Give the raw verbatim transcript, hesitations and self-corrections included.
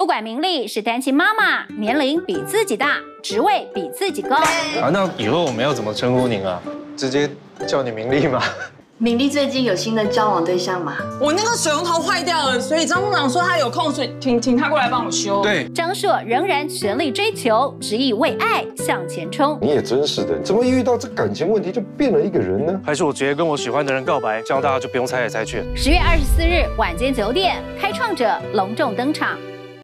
不管名利是单亲妈妈，年龄比自己大，职位比自己高。 啊，那以后我们要怎么称呼您啊？直接叫你明丽吗？ 敏丽最近有新的交往对象吗？ 我那个水龙头坏掉了，所以张部长说他有空，所以请请他过来帮我修。 对， 张硕仍然全力追求，执意为爱向前冲。 你也真是的，怎么一遇到这感情问题就变了一个人呢？ 还是我直接跟我喜欢的人告白，这样大家就不用猜来猜去。 十月二十四日晚间九点，开创者隆重登场。